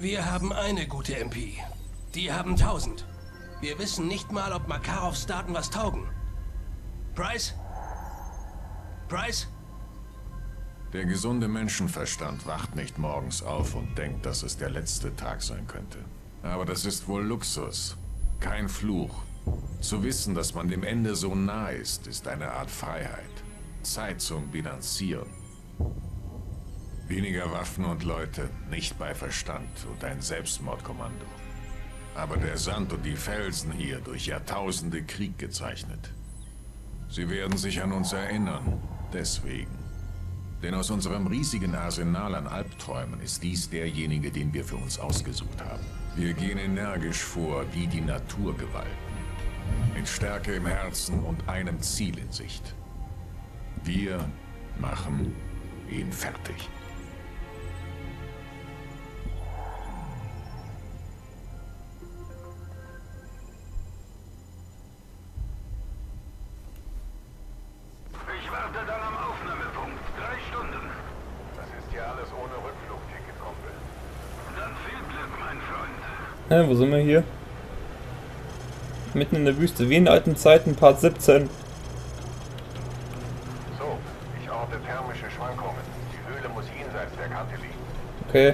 Wir haben eine gute MP. Die haben 1000. Wir wissen nicht mal, ob Makarovs Daten was taugen. Price? Price? Der gesunde Menschenverstand wacht nicht morgens auf und denkt, dass es der letzte Tag sein könnte. Aber das ist wohl Luxus, kein Fluch. Zu wissen, dass man dem Ende so nah ist, ist eine Art Freiheit. Zeit zum Bilanzieren. Weniger Waffen und Leute, nicht bei Verstand und ein Selbstmordkommando. Aber der Sand und die Felsen hier durch Jahrtausende Krieg gezeichnet. Sie werden sich an uns erinnern, deswegen. Denn aus unserem riesigen Arsenal an Albträumen ist dies derjenige, den wir für uns ausgesucht haben. Wir gehen energisch vor wie die Naturgewalten. Mit Stärke im Herzen und einem Ziel in Sicht. Wir machen ihn fertig. Ich warte dann am Aufnahmepunkt. 3 Stunden. Das ist ja alles ohne Rückflugticket, Kumpel. Dann viel Glück, mein Freund. Wo sind wir hier? Mitten in der Wüste, wie in alten Zeiten, Part 17. So, ich orte thermische Schwankungen. Die Höhle muss jenseits der Kante liegen. Okay.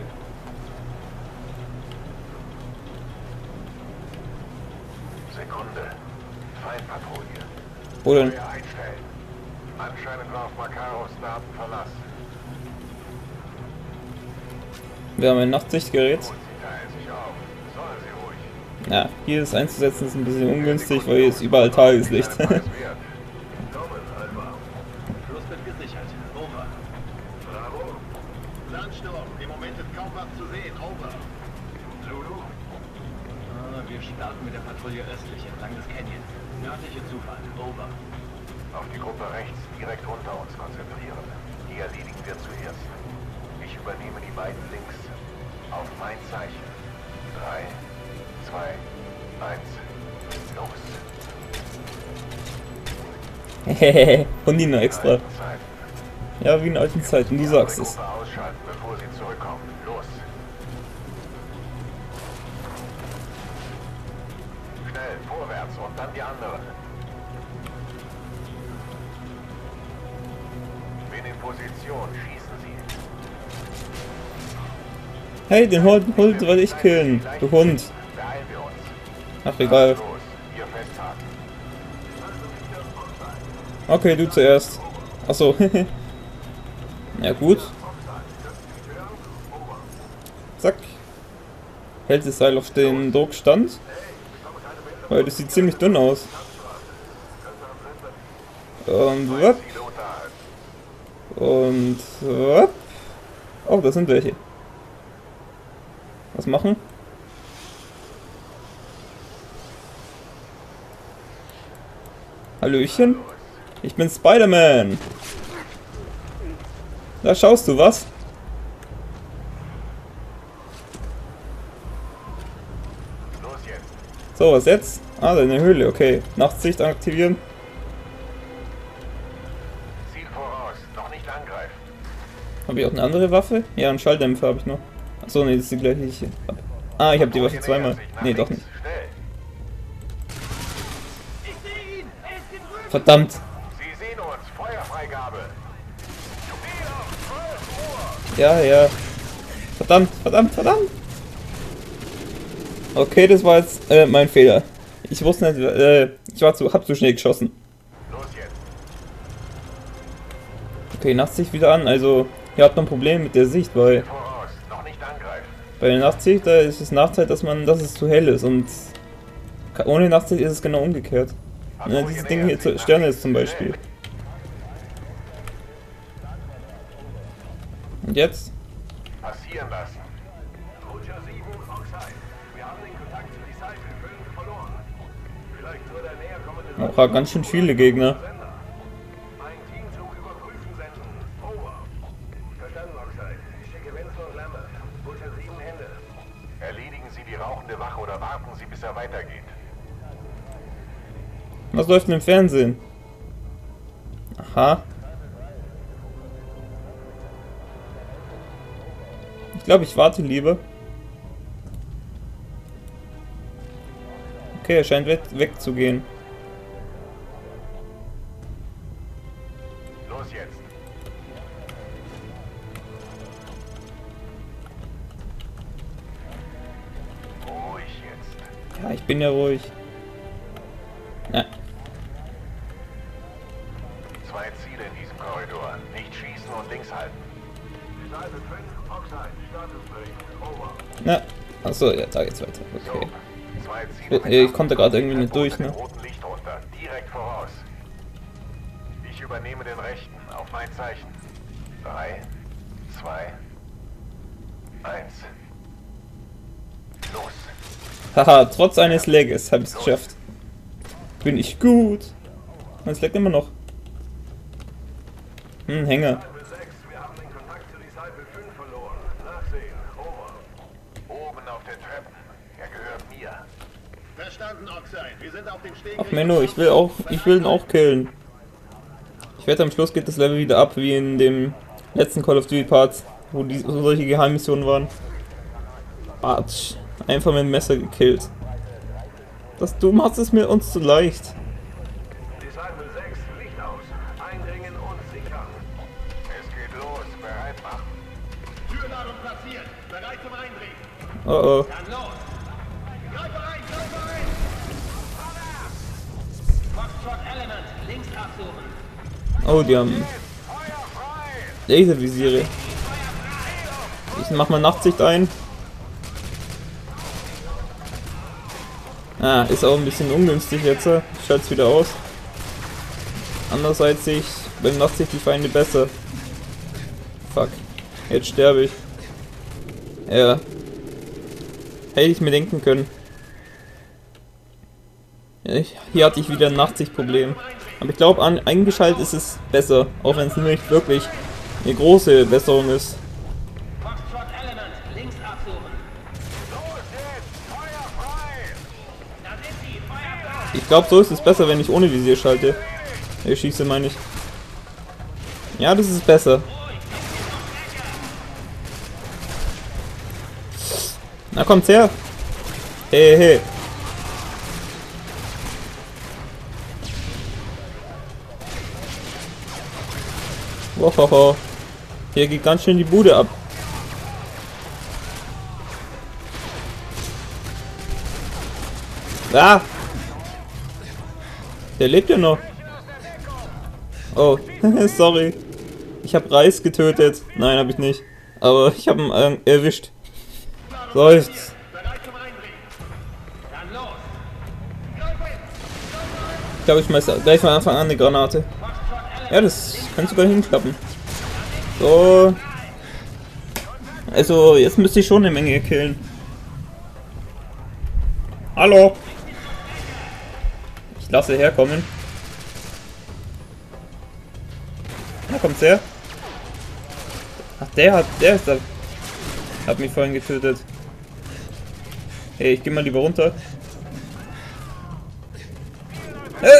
Sekunde. Feindpatrouille. Wo denn? Feuer einstellen. Anscheinend war auf Makarovs Daten Verlass. Wir haben ein Nachtsichtgerät. Gut, sie teilen sich auf. Sollen sie ruhig. Ja, hier ist einzusetzen ist ein bisschen ungünstig, weil hier ist überall Tageslicht. Preis wert. Kommen, Alpha. Fluss wird gesichert. Over. Bravo. Landsturm. Im Moment ist kaum was zu sehen. Over. Zulu. Wir starten mit der Patrouille östlich entlang des Canyons. Nördliche Zufahrt. Over. Auf die Gruppe rechts direkt unter uns konzentrieren. Die erledigen wir zuerst. Ich übernehme die beiden links. Auf mein Zeichen. 3, 2, 1. Los. Hehehe, und die nur extra. Zeiten. Ja, wie in alten Zeiten, du sagst es. Gruppe ausschalten, bevor sie zurückkommen. Los. Schnell, vorwärts und dann die anderen. Bin in Position, schießen Sie. Hey, den Hund wollte ich killen, du Hund. Beeilen wir uns. Ach, egal. Los, hier festhalten. Okay, du zuerst. Achso. Ja, gut. Zack. Hält das Seil auf den Druckstand? Weil das sieht ziemlich dünn aus. Und wupp. Und wupp. Oh, da sind welche. Was machen? Hallöchen? Ich bin Spider-Man. Da schaust du was? Los jetzt. So, was jetzt? Ah, deine Höhle, okay. Nachtsicht aktivieren. Ziel voraus, noch nicht angreifen. Habe ich auch eine andere Waffe? Ja, einen Schalldämpfer habe ich noch. Achso, nee, das ist die gleiche. Ah, ich habe die Waffe zweimal. Nee, doch nicht. Schnell. Verdammt. Sie sehen uns, Feuerfreigabe. Ja, ja. Verdammt, verdammt, verdammt. Okay, das war jetzt mein Fehler. Ich wusste nicht, hab zu schnell geschossen. Los jetzt. Okay, Nachtsicht wieder an. Also, ihr habt noch ein Problem mit der Sicht, weil Voraus, noch nicht angreifen. bei der Nachtsicht, da ist es Nachteil, dass es zu hell ist und ohne Nachtsicht ist es genau umgekehrt. Ja, dieses Ding hier, Sterne ist zum Beispiel. Und jetzt? Passieren lassen. Roger 7, Oxide. Wir haben den Kontakt zu Disciple völlig verloren. Vielleicht würde er näher kommen. Auch ganz schön viele Gegner. Ein Team zum Überprüfen senden. Over. Verstanden, Oxide. Ich schicke Wenzel und Lambert. Roger 7 Hände. Erledigen Sie die rauchende Wache oder warten Sie, bis er weitergeht. Was läuft denn im Fernsehen? Aha. Ich glaube, ich warte lieber. Okay, er scheint wegzugehen. Los jetzt. Ruhig jetzt. Ja, ich bin ja ruhig. Ja. 2 Ziele in diesem Korridor. Nicht schießen und links halten. Seite 5, Oxide, Statusbericht, over. Na, achso, ja, da geht's weiter. Okay. 2 Ziele. Ich konnte gerade irgendwie nicht durch, ne? Roten Licht runter. Direkt voraus. Ich übernehme den rechten. Auf mein Zeichen. 3, 2, 1. Los. Haha, trotz eines Lags habe ich es geschafft. Bin ich gut. Und es leckt immer noch. Hänger. Disciple 6, wir haben den Kontakt zu Disciple 5 verloren. Nachsehen, over. Oben auf den Treppen. Er gehört mir. Verstanden, Oxide. Wir sind auf dem Steg. Ach Menno, ich will ihn auch killen. Ich wette, am Schluss geht das Level wieder ab, wie in dem letzten Call of Duty Part, wo solche Geheimmissionen waren. Batsch. Einfach mit dem Messer gekillt. Du machst es mir uns zu leicht. Disciple 6, Licht aus. Eindringen und sichern. Es geht los. Bereit machen. Türladung platziert. Bereit zum Eindringen. Oh oh. Dann los. Greife ein, greife ein. Foxtrot Element, links absuchen. Oh, die haben Laservisiere. Ich mach mal Nachtsicht ein. Ah, ist auch ein bisschen ungünstig jetzt. Ich schalte es wieder aus. Andererseits sehe ich beim Nachtsicht die Feinde besser. Fuck. Jetzt sterbe ich. Ja. Hätte ich mir denken können. Ja, hier hatte ich wieder ein Nachtsichtproblem. Aber ich glaube, eingeschaltet ist es besser. Auch wenn es nicht wirklich eine große Besserung ist. Foxtrot Element, links absuchen. Los jetzt. Feuer frei. Da sind sie, Feuer frei. Ich glaube, so ist es besser, wenn ich ohne Visier schalte. Ich schieße, meine ich. Ja, das ist besser. Na, kommt's her. Hey, hey. Wohoho. Hier geht ganz schön die Bude ab. Ah! Der lebt ja noch. Oh, sorry. Ich habe Reis getötet. Nein, habe ich nicht. Aber ich habe ihn erwischt. Seufzt. Bereit zum Eindringen. Dann los. Ich glaube, ich schmeiße gleich von Anfang an eine Granate. Ja, das kann sogar hinklappen. So. Also, jetzt müsste ich schon eine Menge killen. Hallo. Ich lasse herkommen. Da kommt's her. Ach, der ist da. Hat mich vorhin getötet. Hey, ich geh mal lieber runter. Hey!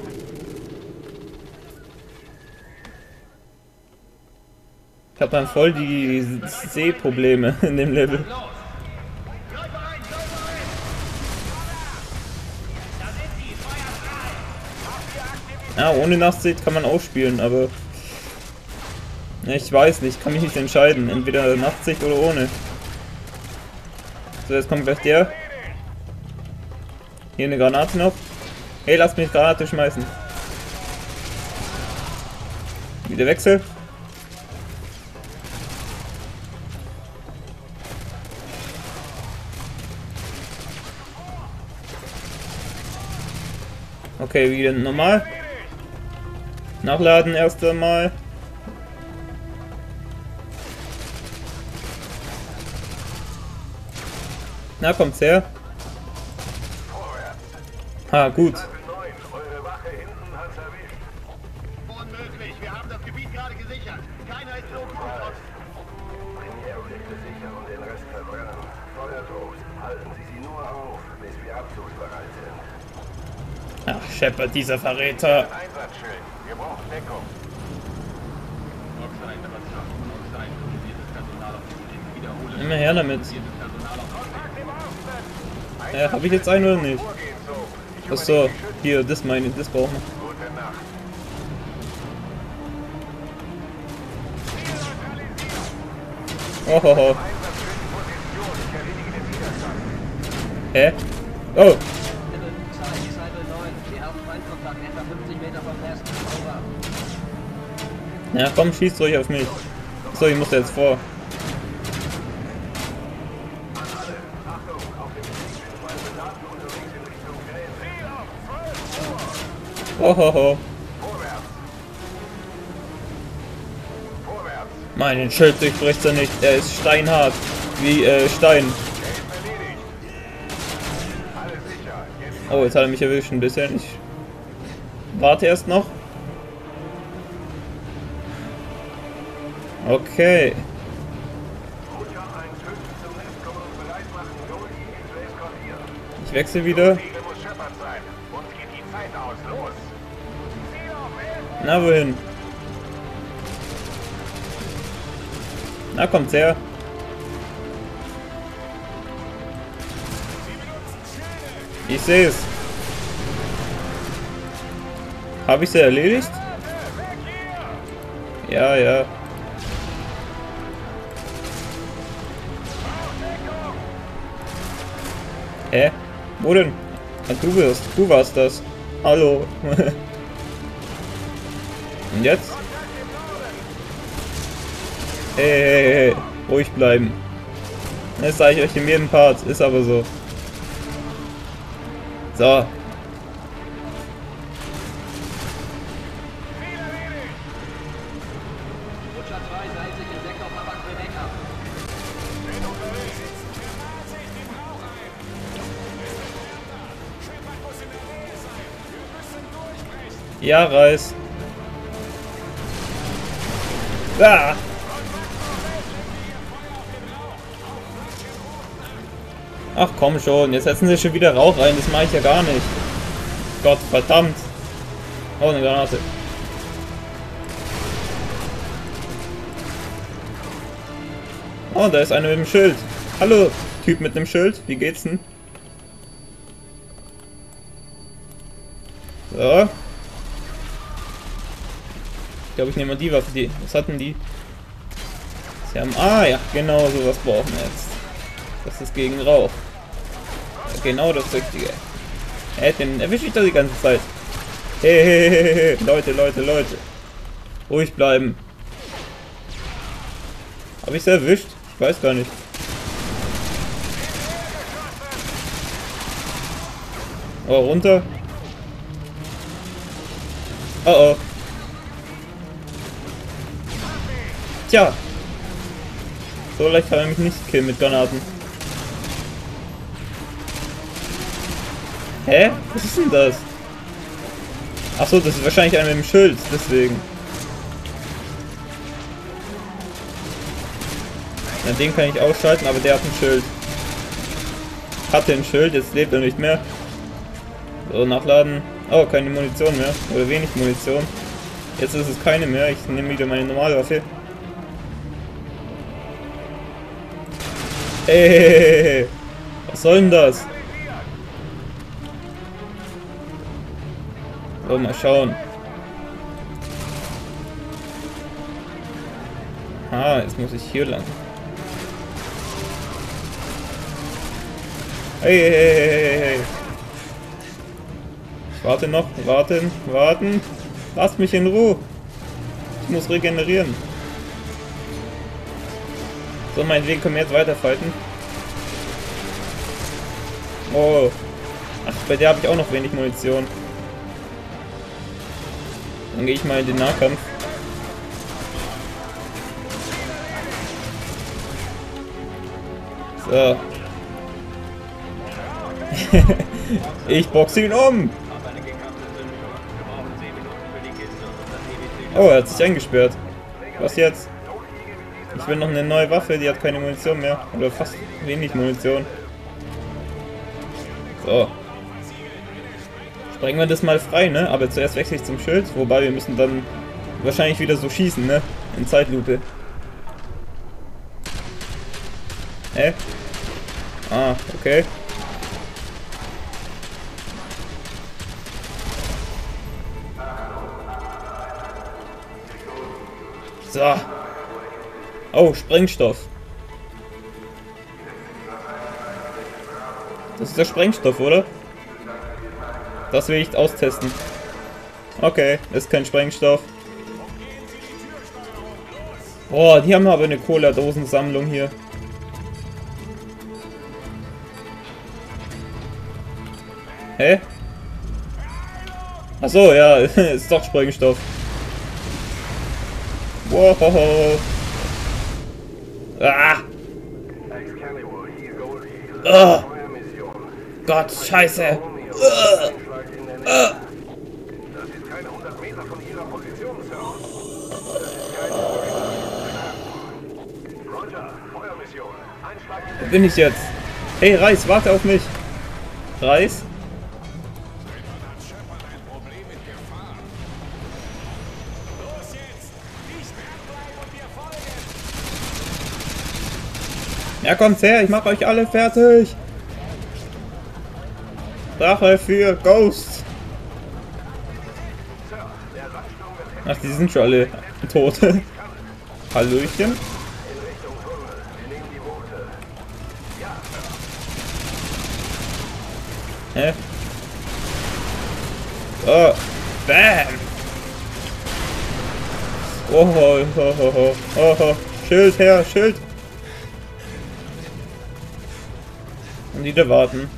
Ich hab dann voll die Sehprobleme in dem Level. Ja, ohne Nachtsicht kann man auch spielen, aber ja, ich weiß nicht, kann mich nicht entscheiden. Entweder Nachtsicht oder ohne. So, jetzt kommt gleich der. Hier eine Granate noch. Hey, lass mich Granate schmeißen. Wieder Wechsel. Okay, wieder normal. Nachladen erst einmal. Na, kommt's her. Ha, gut. Eure Wache hinten hat's erwischt. Unmöglich, wir haben das Gebiet gerade gesichert. Keiner ist so gut. Primärobjekte sichern und den Rest verbrennen. Feuertrost. Halten Sie sie nur auf, bis wir abzugsbereit sind. Ach, Shepard, dieser Verräter. Einsatzschild. Wir brauchen Deckung. Immer her damit. Habe ich jetzt einen oder nicht? Vorgehen so. Achso, hier, das meine ich, das brauchen wir. Gute Nacht. Ohoho. Hä? Oh, ja komm, schießt ruhig auf mich. So, ich muss jetzt vor. Ohoho. Meinen Schild durchbricht er nicht. Er ist steinhart. Wie Stein. Oh, jetzt hat er mich erwischt ein bisschen. Ich warte erst noch. Okay. Ich wechsle wieder. Na, wohin? Na, kommt's her. Ich sehe es. Habe ich sie erledigt? Ja, ja. Hä? Wo denn? Ah, du warst das. Hallo. Und jetzt? Hey, ruhig bleiben. Das sage ich euch in jedem Part, ist aber so. So. Ja, Reis. Ah. Ach komm schon, jetzt setzen sie schon wieder Rauch rein, das mache ich ja gar nicht. Gott, verdammt. Oh, eine Granate. Oh, da ist einer mit dem Schild. Hallo, Typ mit dem Schild, wie geht's denn? So. Ich glaube, ich nehme mal die Waffe, die. Was hatten die? Sie haben. Ah ja, genau sowas brauchen wir jetzt. Das ist gegen Rauch. Genau das Richtige. Den erwische ich doch die ganze Zeit. Hey, Leute. Ruhig bleiben. Habe ich es erwischt? Ich weiß gar nicht. Oh, runter. Oh oh. Tja. So leicht kann er mich nicht killen mit Granaten. Hä? Was ist denn das? Achso, das ist wahrscheinlich einer mit dem Schild, deswegen. Ja, den kann ich ausschalten, aber der hat ein Schild. Hatte ein Schild, jetzt lebt er nicht mehr. So, nachladen. Oh, keine Munition mehr. Oder wenig Munition. Jetzt ist es keine mehr. Ich nehme wieder meine normale Waffe. Hey, was soll denn das? So, mal schauen. Ah, jetzt muss ich hier lang. Hey. Ich warte noch, warten. Lasst mich in Ruhe. Ich muss regenerieren. So, meinetwegen können wir jetzt weiterfighten. Oh. Ach, bei der habe ich auch noch wenig Munition. Dann gehe ich mal in den Nahkampf. So. Ich boxe ihn um. Oh, er hat sich eingesperrt. Was jetzt? Ich will noch eine neue Waffe, die hat keine Munition mehr. Oder fast wenig Munition. So. Sprengen wir das mal frei, ne? Aber zuerst wechsle ich zum Schild. Wobei wir müssen dann wahrscheinlich wieder so schießen, ne? In Zeitlupe. Hä? Ah, okay. So. Oh, Sprengstoff. Das ist der Sprengstoff, oder? Das will ich austesten. Okay, ist kein Sprengstoff. Boah, die haben aber eine Cola-Dosensammlung hier. Hä? Achso, ja, ist doch Sprengstoff. Wow. Ah. Oh. Gott, scheiße. Wo bin ich jetzt? Hey, Reis, warte auf mich. Reis? Ja, kommt her, ich mach euch alle fertig. Rache für Ghost. Ach, die sind schon alle tot. Hallöchen. Hä? Oh, bam. Oh, Schild her, Schild. Und wieder warten.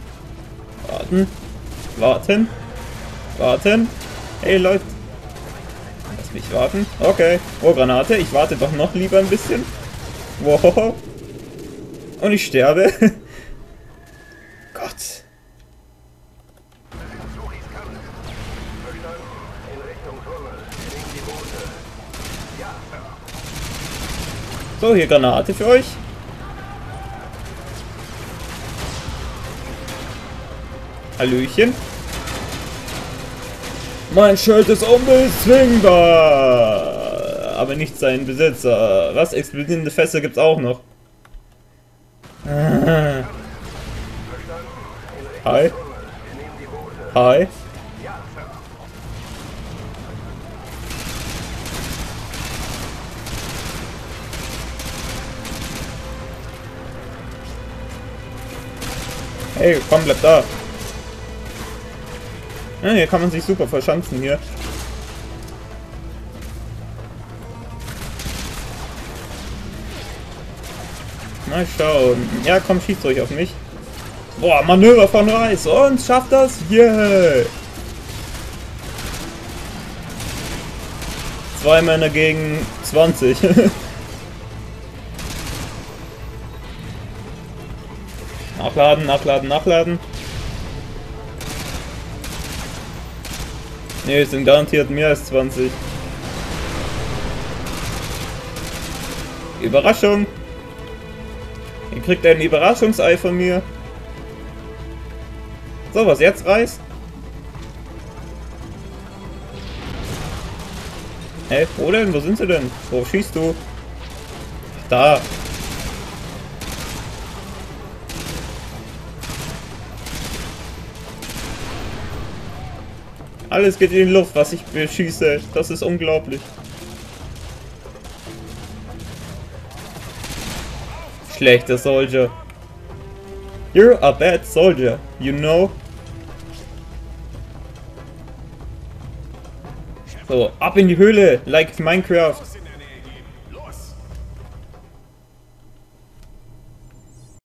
Warten. Hey, Leute. Lass mich warten. Okay. Oh, Granate. Ich warte doch noch lieber ein bisschen. Wow. Und ich sterbe. Gott. So, hier Granate für euch. Hallöchen. Mein Schild ist unbezwingbar. Aber nicht sein Besitzer. Was? Explodierende Fässer gibt's auch noch. Hi. Hi. Hey, komm, bleib da. Ja, hier kann man sich super verschanzen hier. Mal schauen. Ja, komm, schießt euch auf mich. Boah, Manöver von Reis. Und schafft das? Yeah! 2 Männer gegen 20. Nachladen. Ne, es sind garantiert mehr als 20. Überraschung! Ihr kriegt ein Überraschungsei von mir. So, was jetzt, Reis? Hä, wo denn? Wo sind sie denn? Wo schießt du? Da! Alles geht in die Luft, was ich beschieße. Das ist unglaublich. Schlechter Soldier. You're a bad soldier, you know? So, ab in die Höhle, like Minecraft.